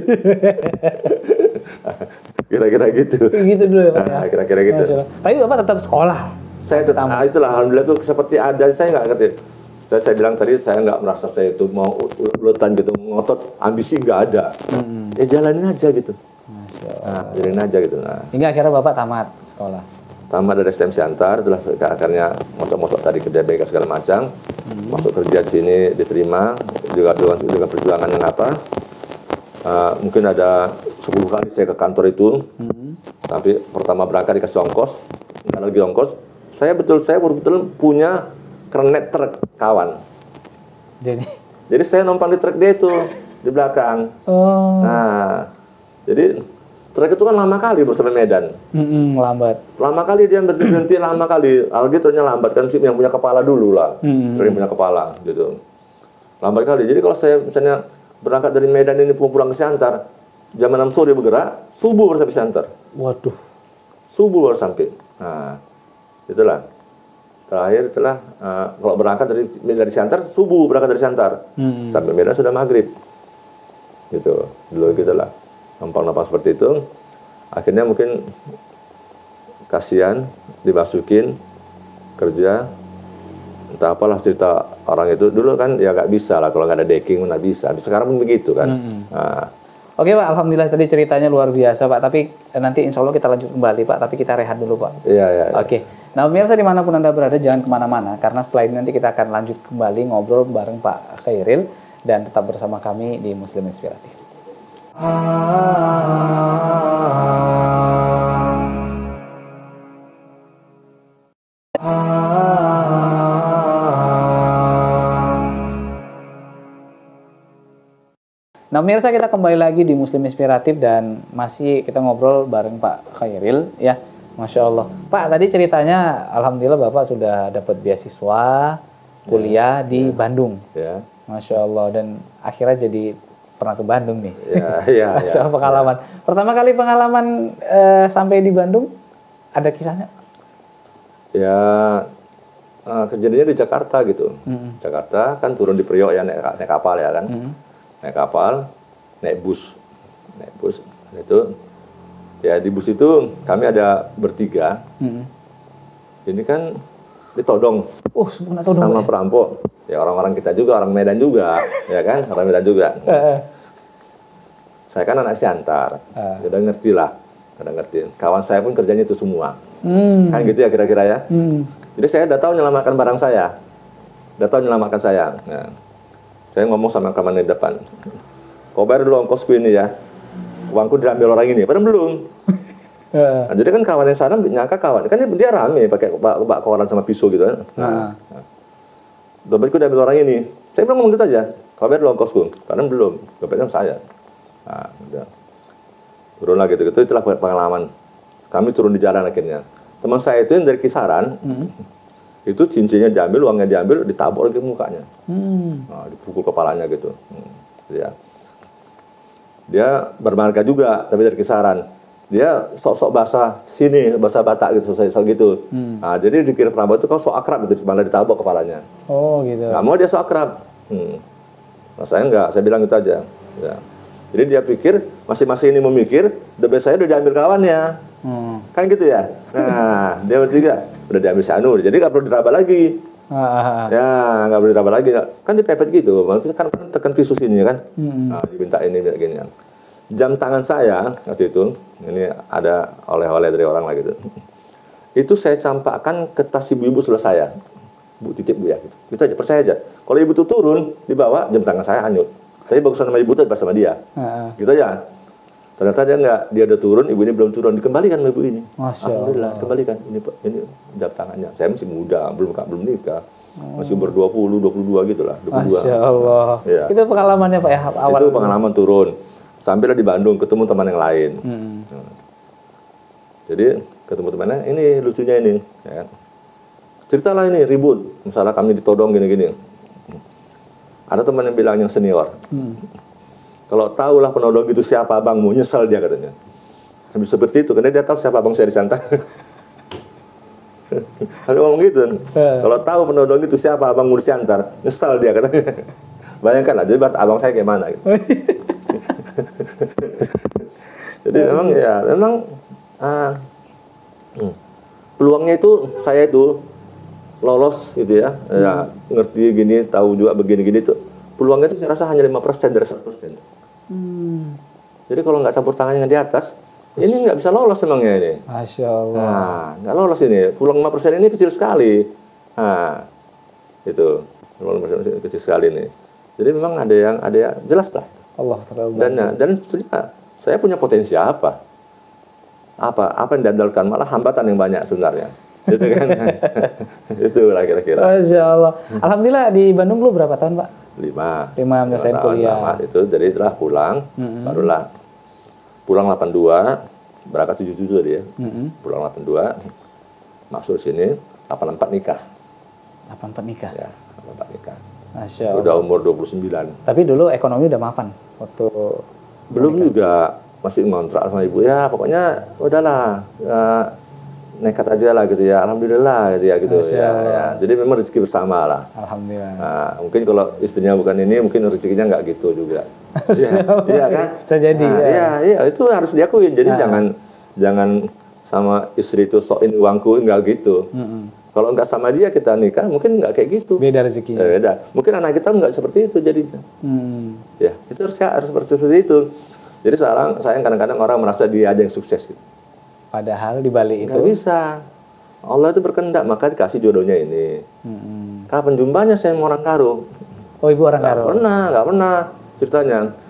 Kira-kira gitu. Gitu dulu ya Pak. Nah, kira-kira gitu. Tapi Bapak tetap sekolah. Saya tetap, nah, itulah alhamdulillah tuh seperti ada, saya nggak ngerti. Saya, saya bilang tadi saya nggak merasa saya itu mau uletan gitu, ngotot, ambisi nggak ada. Hmm. Ya jalanin aja gitu. Nah, jalanin aja gitu. Nah. Hingga akhirnya Bapak tamat sekolah. Tamat dari S T M Siantar, itulah akhirnya mosok-mosok tadi kerja B K segala macam. Hmm. Masuk kerja di sini diterima, juga dengan, dengan perjuangan yang apa. Uh, mungkin ada sepuluh kali saya ke kantor itu. Hmm. Tapi pertama berangkat dikasih ongkos, nggak lagi ongkos. Saya betul, saya betul-betul punya kernet truk kawan. Jadi, jadi saya numpang di truk dia itu di belakang. Oh. Nah, jadi truk itu kan lama kali bersama Medan. Mm-mm, lambat. Lama kali dia berhenti, lama kali. Algi truknya lambat kan sih, yang punya kepala dulu lah. Mm-hmm. Truk yang punya kepala gitu. Lambat kali. Jadi kalau saya misalnya berangkat dari Medan ini pulang ke Siantar, jam enam sore bergerak, subuh baru sampai Siantar. Waduh. Subuh baru sampai. Nah, itulah. Terakhir itulah uh, kalau berangkat dari dari Siantar, subuh berangkat dari Siantar. Hmm. Sampai Medan sudah maghrib. Gitu. Dulu gitulah. Nampang-nampang seperti itu. Akhirnya mungkin kasihan dimasukin kerja. Entah apalah cerita orang itu. Dulu kan ya nggak bisa lah kalau nggak ada decking nggak bisa. Tapi sekarang pun begitu kan. Hmm. Nah, oke Pak, alhamdulillah tadi ceritanya luar biasa Pak. Tapi nanti insya Allah kita lanjut kembali Pak. Tapi kita rehat dulu Pak. Iya, iya. Ya. Oke. Nah pemirsa dimanapun Anda berada jangan kemana-mana. Karena setelah ini nanti kita akan lanjut kembali ngobrol bareng Pak Khairil. Dan tetap bersama kami di Muslim Inspiratif. Nah, pemirsa, kita kembali lagi di Muslim Inspiratif dan masih kita ngobrol bareng Pak Khairil ya. Masya Allah. Pak, tadi ceritanya Alhamdulillah Bapak sudah dapat beasiswa kuliah ya, di ya. Bandung. Ya. Masya Allah. Dan akhirnya jadi pernah ke Bandung nih. Ya, ya, Masya Allah, ya, pengalaman. ya. Pertama kali pengalaman eh, sampai di Bandung, ada kisahnya? Ya, uh, kejadiannya di Jakarta gitu. Mm-hmm. Jakarta kan turun di Priok ya, naik, naik kapal ya kan. Mm-hmm. Naik kapal, naik bus. Naik bus, itu ya di bus itu kami ada bertiga. Mm-hmm. Ini kan ditodong oh, semuanya todong sama ya? perampok. Ya orang-orang kita juga, orang Medan juga, ya kan, orang Medan juga. Saya kan anak Siantar, uh. udah ngerti lah, udah ngerti. Kawan saya pun kerjanya itu semua, mm. kan gitu ya kira-kira ya. Mm. Jadi saya udah tahu menyelamatkan barang saya, udah tahu menyelamatkan saya. Nah, saya ngomong sama kawan di depan, kau bayar dulu ongkosku ini ya, uangku diambil orang ini, padahal belum. Nah, jadi kan kawan yang sana nyangka kawan, kan dia rame pakai bak koran sama pisau gitu kan. Nah, nah. Dompetku diambil orang ini, saya bilang ngomong gitu aja, kau bayar dulu ongkosku, karena belum, dompetnya saya. Nah, udah. Turun lagi gitu-gitu, itulah pengalaman. Kami turun di jalan akhirnya. Teman saya itu yang dari Kisaran, mm. itu cincinnya diambil, uangnya diambil, ditabok lagi mukanya. Mm. Nah, dipukul kepalanya gitu. Hmm. Ya. Dia bermarga juga, tapi dari Kisaran. Dia sok-sok bahasa sini, bahasa Batak gitu, sok gitu. Hmm. Nah, jadi dikira perampok itu kalau sok akrab gitu, malah ditabok kepalanya. Oh gitu. Nggak mau dia sok akrab. Hmm. Nah, saya enggak, saya bilang gitu aja. Ya. Jadi dia pikir, masing-masing ini memikir, dompet saya udah diambil kawannya. Hmm. Kan gitu ya? Nah, dia bertiga, udah diambil si Anu, jadi nggak perlu diraba lagi. Ah. Ya, nggak perlu diraba lagi. Kan dipepet gitu, kan tekan pisau sini kan. Hmm. Nah, diminta ini, minta gini. Jam tangan saya waktu itu, ini ada oleh-oleh dari orang lah gitu. Itu saya campakkan ke tas ibu-ibu sebelah saya. Bu, titip Bu ya. Gitu. Gitu aja, percaya aja. Kalau ibu tuh turun, dibawa, jam tangan saya hanyut. Tapi bagusan sama ibu tuh sama dia. Uh-uh. Gitu aja. Ternyata dia enggak, dia udah turun, ibu ini belum turun. Dikembalikan sama ibu ini. Masya Alhamdulillah, kembalikan. Ini ini jam tangannya. Saya masih muda, belum belum nikah. Masih umur dua puluh, dua puluh dua gitu lah. dua puluh dua. Masya Allah. Ya. Itu pengalamannya Pak ya? Awal itu pengalaman turun. Sampailah di Bandung, ketemu teman yang lain. Hmm. Nah. Jadi ketemu temannya, ini lucunya ini. Ya. Ceritalah ini, ribut. Misalnya kami ditodong gini-gini. Ada teman yang bilang yang senior. Hmm. Kalau tahulah penodong itu siapa abangmu, nyesal dia katanya. Habis seperti itu, karena dia tahu siapa abang saya di Santan. Habis ngomong gitu. Hmm. Kalau tahu penodong itu siapa abangmu di Santan, nyesal dia katanya. Bayangkan aja, abang saya kayak mana gitu. Jadi memang ya memang uh, hmm, peluangnya itu saya itu lolos gitu ya, hmm. ya ngerti gini, tahu juga begini-gini tuh peluangnya itu saya rasa hanya lima persen dari seratus persen. Hmm. Jadi kalau nggak campur tangannya di atas, ini nggak bisa lolos emangnya ini. Masya Allah. Nah, nggak lolos ini. Peluang lima persen ini kecil sekali. Nah, itu peluang lima persen kecil sekali nih. Jadi memang ada yang ada yang jelas lah. Allah terlalu dan nah, dan sebenarnya saya punya potensi apa apa apa yang diandalkan malah hambatan yang banyak sebenarnya gitu kan. Itu lah kira-kira. Masya Allah. Alhamdulillah di Bandung lu berapa tahun Pak? lima lima menyelesaikan kuliah lama, itu jadi telah pulang mm-hmm. barulah pulang delapan puluh dua berangkat tujuh puluh tujuh dia mm-hmm. pulang delapan puluh dua masuk sini delapan puluh empat nikah delapan puluh empat nikah ya delapan puluh empat nikah. Masya Allah. Udah umur dua puluh sembilan. Tapi dulu ekonomi udah mapan waktu belum menikah. Juga masih ngontrak sama ibu ya, pokoknya udahlah ya, nekat aja lah gitu ya, alhamdulillah gitu ya gitu ya, ya. Jadi memang rezeki bersama lah. Alhamdulillah. Nah, mungkin kalau istrinya bukan ini, mungkin rezekinya nggak gitu juga. Iya, iya kan? Bisa jadi. Nah, ya. Iya, iya itu harus diakuin. Jadi nah. jangan jangan sama istri itu sokin uangku nggak gitu. Mm-hmm. Kalau nggak sama dia kita nikah, mungkin nggak kayak gitu. Beda rezekinya. Ya, beda. Mungkin anak kita nggak seperti itu jadinya. Hmm. Ya, itu harus harus seperti itu. Jadi sekarang saya kadang-kadang orang merasa dia aja yang sukses. Gitu. Padahal di balik itu. Nggak bisa. Allah itu berkehendak, maka dikasih jodohnya ini. Hmm. Kapan jumpanya saya mau orang karo? Oh ibu orang karo? Nggak pernah, nggak pernah ceritanya.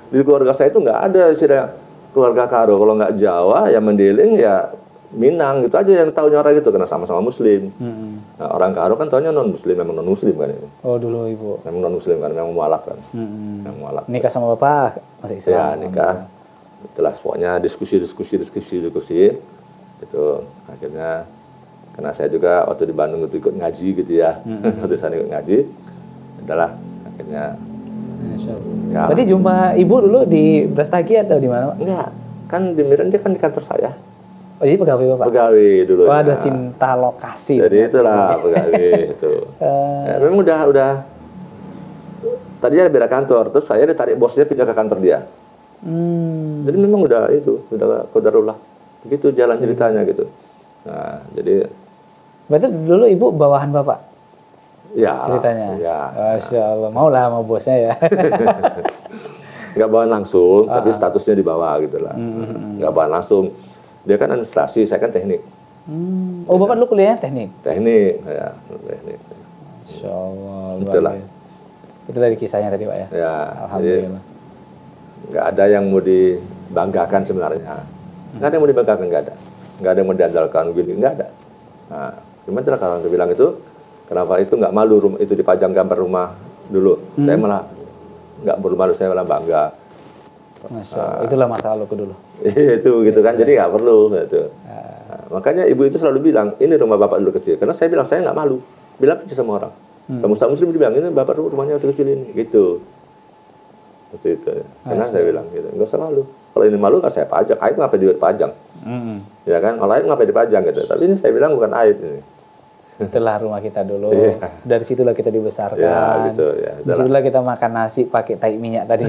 di keluarga saya itu nggak ada istilah keluarga Karo. Kalau nggak Jawa ya Mendeling ya Minang, gitu aja yang tahunya orang gitu, karena sama-sama Muslim. Hmm. Nah, orang Karo kan tahunya non Muslim, memang non Muslim kan ini. Oh dulu ibu. Memang non Muslim kan, memang mualaf kan. Hmm. Yang mualaf. Nikah sama bapak masih Islam. Ya nikah. Itulah pokoknya diskusi diskusi diskusi diskusi itu akhirnya karena saya juga waktu di Bandung itu ikut ngaji gitu ya. Hmm. Waktu saya ikut ngaji adalah akhirnya. Ya. Berarti jumpa ibu dulu di Brastagi atau di mana? Enggak, kan di Miran dia kan di kantor saya. Oh jadi pegawai bapak? Pegawai dulu. Oh ada cinta lokasi. Jadi itulah pegawai itu. Uh, ya, memang udah udah. Tadinya beda kantor, terus saya ditarik bosnya pindah ke kantor dia. Hmm. Jadi memang udah itu, udah qadarullah. Begitu jalan ceritanya gitu. Nah, jadi. Berarti dulu ibu bawahan bapak? Ya. Ceritanya. Ya. Masya Allah, mau lah sama bosnya ya. Nggak bawahan langsung, uh-huh. tapi statusnya di bawah gitu lah. Hmm. Nggak bawahan langsung. Dia kan administrasi, saya kan teknik. Hmm. Oh, bapak dulu kuliahnya teknik? Teknik, ya, teknik. Masya Allah. Itulah. Itu dari kisahnya tadi, Pak ya? Ya, alhamdulillah. Nggak ada yang mau dibanggakan sebenarnya. Nggak ada yang mau dibanggakan, nggak ada. Nggak ada yang mau diandalkan, gini, nggak ada. Nah, cuman itulah kalau saya bilang itu, kenapa itu nggak malu rumah, itu dipajang gambar rumah dulu. Hmm. Saya malah nggak malu, saya malah bangga. Masya Allah. Nah, itulah masa laluku dulu. Itu gitu kan, jadi nggak perlu gitu. Nah, makanya ibu itu selalu bilang, ini rumah bapak dulu kecil. Karena saya bilang, saya nggak malu. Bilang aja sama orang. Hmm. Kamu sama Muslim dibilang, ini bapak rumahnya waktu kecil ini. Gitu. Seperti itu. Karena saya bilang gitu, nggak usah malu. Kalau ini malu kan saya pajang, aib ngapain dipajang? Hmm. Ya kan, kalau aib ngapain dipajang gitu. Tapi ini saya bilang bukan aib ini. Itulah rumah kita dulu. Yeah. Dari situlah kita dibesarkan. Ya, gitu, ya, disitulah kita makan nasi pakai tai minyak tadi.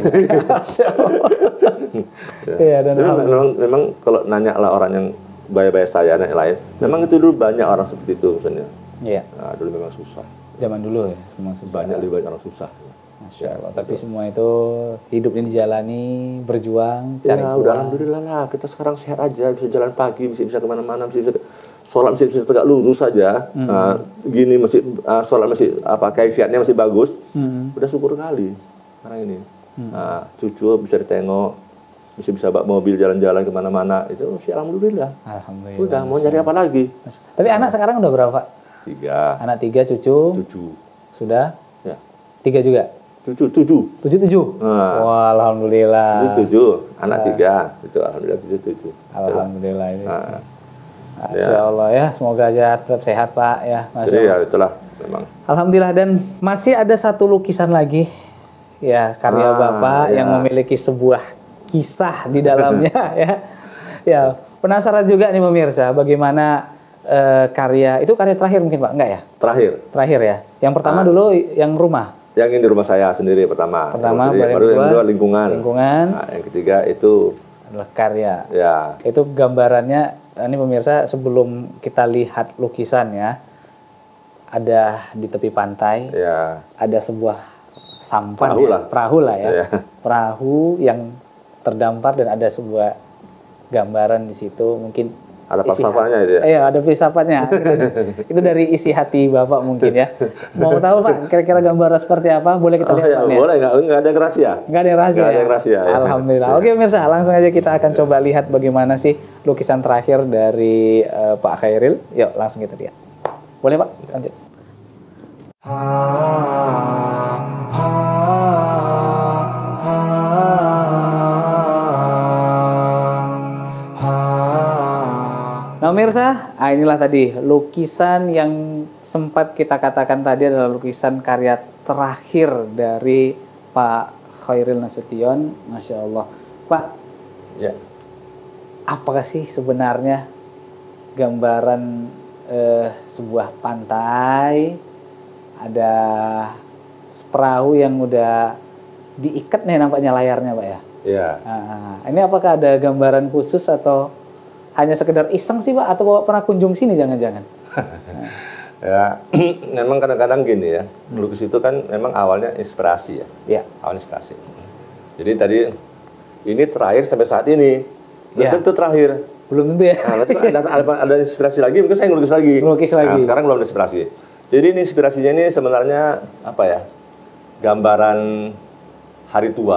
ya. Ya, dan memang, memang, memang kalau nanya lah orang yang bayar-bayar saya dan lain, memang itu dulu banyak orang seperti itu misalnya. Iya. Nah, dulu memang susah. Zaman dulu ya, memang susah. Banyak lebih banyak orang susah. Masya Allah. Ya, tapi betul. Semua itu hidup ini dijalani, berjuang, cari ya, udah alhamdulillah lah. Kita sekarang sehat aja, bisa jalan pagi, bisa bisa kemana-mana, bisa bisa sholat masih bisa tegak lurus saja. Hmm. Nah, gini masih uh, sholat masih apa kaifiatnya masih bagus. Hmm. Udah syukur kali sekarang ini. Hmm. Nah, cucu bisa ditengok, bisa bisa bawa mobil jalan-jalan kemana-mana, itu masih alhamdulillah. Alhamdulillah. Udah mau nyari apa lagi? Tapi nah. Anak sekarang udah berapa, Pak? Tiga. Anak tiga, cucu. Cucu. Sudah? Ya. Tiga juga. Tujuh, tujuh. Tujuh, tujuh? Nah. Wah, alhamdulillah. Tujuh, tujuh. Anak nah. tiga. Itu alhamdulillah tujuh, tujuh. Alhamdulillah ini. Nah. Masya ya. Allah ya, semoga aja tetap sehat Pak ya. Masya Jadi Allah. Ya itulah memang. Alhamdulillah, dan masih ada satu lukisan lagi ya karya ah, Bapak ya. yang memiliki sebuah kisah di dalamnya ya. Ya, penasaran juga nih pemirsa bagaimana uh, karya itu karya terakhir mungkin Pak, enggak ya? Terakhir. Terakhir ya. Yang pertama ah. dulu yang rumah. Yang ini di rumah saya sendiri pertama. Pertama, yang baru yang kedua lingkungan. Lingkungan. Nah, yang ketiga itu adalah karya. Ya. Itu gambarannya, ini pemirsa sebelum kita lihat lukisannya, ada di tepi pantai, ya. Ada sebuah sampan, perahu ya, lah, perahu lah ya, ya, perahu yang terdampar dan ada sebuah gambaran di situ, mungkin ada filsafatnya itu ya? Iya, ada filsafatnya. Itu dari isi hati Bapak mungkin ya. Mau tahu Pak, kira-kira gambaran seperti apa? Boleh kita lihat? Oh, ya, boleh, nggak, nggak ada yang rahasia? Nggak ada yang rahasia, nggak ada yang rahasia ya? Alhamdulillah. Ya. Oke pemirsa, langsung aja kita akan coba lihat bagaimana sih lukisan terakhir dari uh, Pak Khairil. Yuk, langsung kita lihat. Boleh Pak? Lanjut. Nah pemirsa, nah inilah tadi lukisan yang sempat kita katakan tadi adalah lukisan karya terakhir dari Pak Khairil Nasution. Masya Allah. Pak, ya. Apakah sih sebenarnya gambaran eh, sebuah pantai, ada perahu yang udah diikat nih nampaknya layarnya Pak ya? Iya. Nah, ini apakah ada gambaran khusus atau hanya sekedar iseng sih Pak, atau Bapak pernah kunjung sini jangan-jangan? Ya, memang kadang-kadang gini ya, melukis itu kan memang awalnya inspirasi ya. Iya. Awal inspirasi. Jadi tadi ini terakhir sampai saat ini, belum ya. Tentu terakhir. Belum tentu ya. Nah, ada, ada, ada inspirasi lagi, mungkin saya ngelukis lagi. Ngelukis lagi. Nah, sekarang belum ada inspirasi. Jadi ini inspirasinya ini sebenarnya apa ya? Gambaran hari tua lah.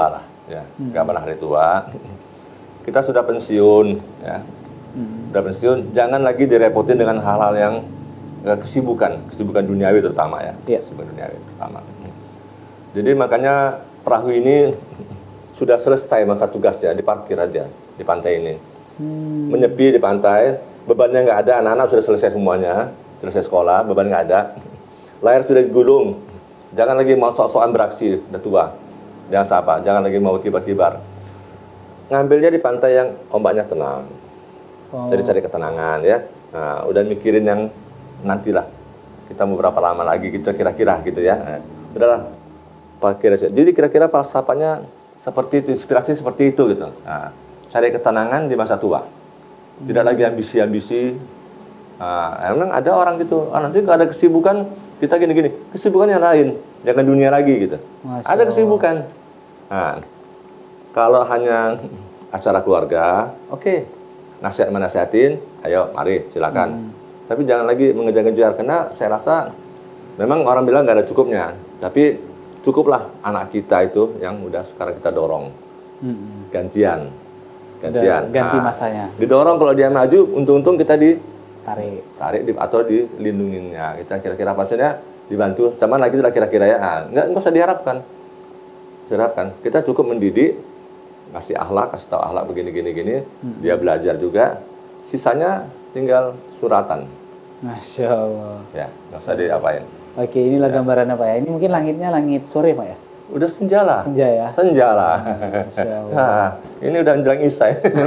ya, gambaran hari tua. Kita sudah pensiun, ya, sudah pensiun, jangan lagi direpotin dengan hal-hal yang eh, kesibukan, kesibukan duniawi terutama ya, Iya. kesibukan duniawi terutama. Jadi makanya perahu ini sudah selesai masa tugasnya, diparkir aja di pantai ini, Hmm. menyepi di pantai, bebannya nggak ada, anak-anak sudah selesai semuanya, selesai sekolah, beban nggak ada, layar sudah digulung, jangan lagi mau sok-sokan beraksi, udah tua, jangan sapa, jangan lagi mau kibar-kibar. Ngambilnya di pantai yang ombaknya tenang. Oh. Jadi cari ketenangan ya. Nah, udah mikirin yang nantilah. Kita mau berapa lama lagi kita kira-kira gitu ya. Nah, udahlah. Pakai aja. Jadi kira-kira falsafahnya seperti itu, inspirasi seperti itu gitu. Nah, cari ketenangan di masa tua. Tidak lagi ambisi-ambisi. Nah, emang ada orang gitu. Ah, nanti kalau ada kesibukan kita gini-gini. Kesibukan yang lain, jangan dunia lagi gitu. Masya Ada kesibukan. Nah, kalau hanya acara keluarga, oke, okay. Nasihat menasihatin, ayo, mari, silakan. Hmm. Tapi jangan lagi mengejar-ngejar, karena saya rasa memang orang bilang nggak ada cukupnya. Tapi cukuplah anak kita itu yang udah sekarang kita dorong. Hmm. Gantian, gantian. Udah ganti nah, masanya. Didorong kalau dia maju, untung-untung kita ditarik, tarik, di, atau dilindunginnya. Kita kira-kira pasalnya dibantu, sama lagi lah kira-kira ya. Nah, nggak nggak usah diharapkan, diharapkan. Kita cukup mendidik. Kasih akhlak, kasih tahu akhlak begini-gini gini, hmm. dia belajar juga. Sisanya tinggal suratan. Masya Allah. Ya, nggak usah diapain. Oke, inilah ya. Gambarannya Pak ya. Ini mungkin langitnya langit sore Pak ya. Udah senja lah. Senja ya. Senja lah. Masya Allah. Nah, ini udah menjelang isya.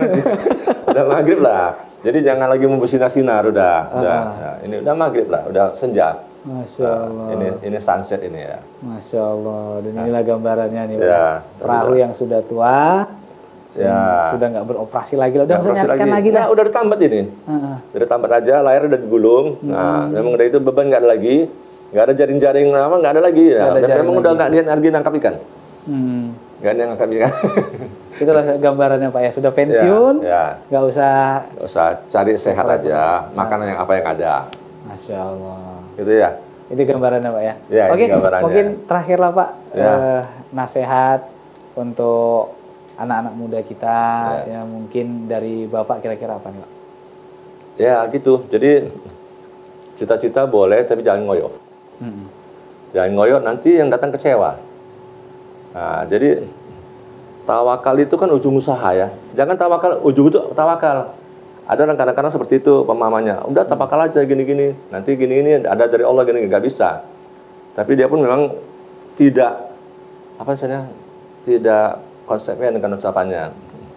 Udah maghrib lah. Jadi jangan lagi membersinar-sinar udah. Uh. Udah. Ya, ini udah maghrib lah. Udah senja. Masya Allah. Nah, ini ini sunset ini ya. Masya Allah. Dan inilah gambarannya nih Pak. Ya, perahu yang sudah tua. Ya. Sudah nggak beroperasi lagi. Udah nggak nyalakan lagi. lagi nah, udah ditambat ini. Uh-uh. Udah ditambat aja, layar udah digulung. Hmm. Nah, memang udah itu beban nggak ada lagi. Nggak ada jaring-jaring apa, nggak ada lagi. Ya. Ada memang lagi. Udah nggak niat lagi nangkap ikan. Hmm. Nggak niat nangkap ikan. Itulah gambarannya Pak ya. Sudah pensiun. Ya, ya. Nggak usah. Nggak usah cari sehat aja. Makanan yang apa yang ada. Masya Allah. Gitu ya. Itu gambarannya Pak ya. Ya, oke, gambarannya. mungkin terakhir lah Pak, ya. eh, nasihat untuk anak-anak muda kita, ya. Ya mungkin dari Bapak kira-kira apa nih Pak? Ya gitu, jadi cita-cita boleh tapi jangan ngoyo. Hmm. Jangan ngoyo, nanti yang datang kecewa. Nah, jadi tawakal itu kan ujung usaha ya. Jangan tawakal, ujung itu tawakal. Ada orang kadang-kadang seperti itu pemahamannya. Udah tawakal aja gini-gini. Nanti gini-gini ada dari Allah gini, nggak bisa. Tapi dia pun memang tidak apa misalnya tidak konsepnya dengan ucapannya.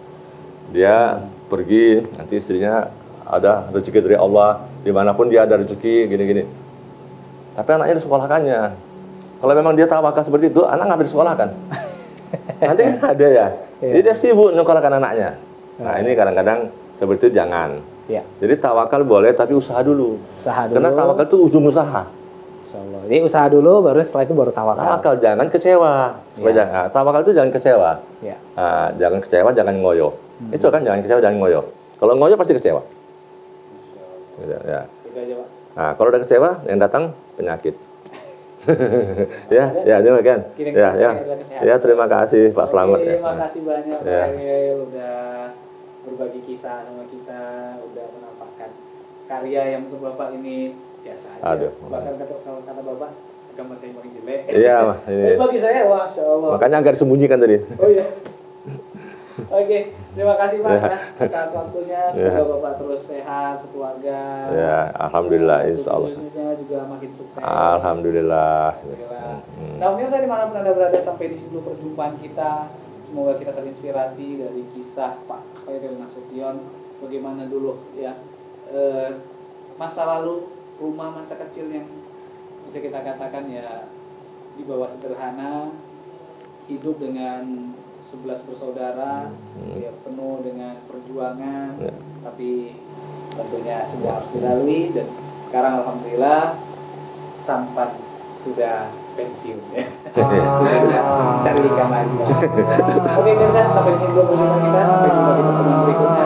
Dia pergi, nanti istrinya ada rezeki dari Allah, dimanapun dia ada rezeki gini-gini. Tapi anaknya disekolahkannya. Kalau memang dia tawakal seperti itu, anak nggak disekolahkan. Nanti kan ada ya. Jadi dia sibuk menyekolahkan anaknya. Nah ini kadang-kadang seperti itu jangan. Ya. Jadi tawakal boleh tapi usaha dulu. Usaha dulu. Karena tawakal itu ujung usaha. Insyaallah. Jadi usaha dulu baru setelah itu baru tawakal. Tawakal jangan kecewa. Supaya ya. jangan, tawakal itu jangan kecewa. Ya. Nah, jangan kecewa, jangan ngoyo. Hmm. Itu kan jangan kecewa, jangan ngoyo. Kalau ngoyo pasti kecewa. Ya. ya. Nah, kalau udah kecewa yang datang penyakit. ya, ya, terima kan. Ya, ya. Ya, terima kasih Pak Slamet. Terima kasih banyak Pak Khairil udah berbagi kisah sama kita, udah menampakkan karya yang untuk Bapak ini biasa aja. Aduh. Bahkan kata, kalau kata Bapak, gambar saya paling jelek. Iya, Tapi bagi saya, wah, Masya Allah. Makanya agak disembunyikan tadi. Oh iya. Oke, terima kasih Pak ya, atas waktunya. Semoga ya. Bapak terus sehat, sekeluarga. Ya, alhamdulillah, insya Allah. juga makin sukses. Alhamdulillah. Alhamdulillah. Hmm. Nah, pemirsa dimanapun Anda berada, sampai di sini dulu perjumpaan kita. Semoga kita terinspirasi dari kisah Pak Khairil Nasution. Bagaimana dulu ya e, masa lalu rumah masa kecil yang bisa kita katakan ya di bawah sederhana, hidup dengan sebelas bersaudara, hmm. ya, penuh dengan perjuangan, ya. Tapi tentunya semua harus dilalui dan sekarang alhamdulillah sampan sudah pensiun ya. Ah. Cari ikan lagi. Oke guys, sampai di sini dulu perjumpaan kita, sampai jumpa di pertemuan berikutnya.